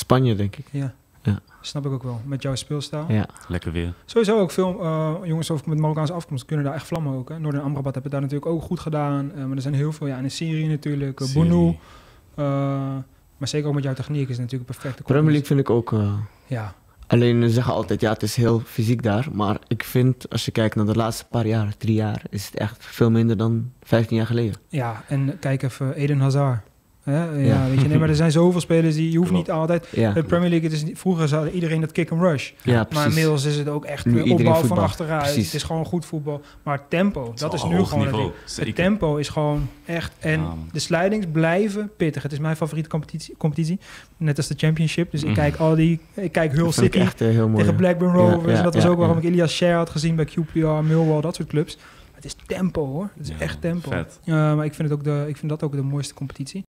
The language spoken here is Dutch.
Spanje, denk ik. Ja. Ja. Snap ik ook wel. Met jouw speelstijl. Ja. Lekker weer. Sowieso ook veel jongens met Marokkaanse afkomst kunnen daar echt vlammen ook. Hè. Noorden en Amrabat hebben het daar natuurlijk ook goed gedaan. Maar er zijn heel veel, in Syrië natuurlijk. Bounou. Maar zeker ook met jouw techniek is het natuurlijk een perfecte Premier League vind ik ook... ja. Alleen ze zeggen altijd, het is heel fysiek daar. Maar ik vind, als je kijkt naar de laatste paar jaar, 3 jaar... is het echt veel minder dan 15 jaar geleden. Ja, en kijk even Eden Hazard. Weet je, maar er zijn zoveel spelers die je hoeft niet altijd. De Premier League, het is vroeger had iedereen dat kick and rush. Ja, maar inmiddels is het ook echt opbouw van achteruit. Precies. Het is gewoon goed voetbal. Maar tempo, dat is nu gewoon het ding. Het tempo is gewoon echt. En de slidings blijven pittig. Het is mijn favoriete competitie. Net als de Championship. Dus ik kijk Hull City tegen Blackburn Rovers. En dat was ook waarom ik Ilias Scher had gezien bij QPR, Millwall, dat soort clubs. Het is tempo hoor. Het is echt tempo. Maar ik vind dat ook de mooiste competitie.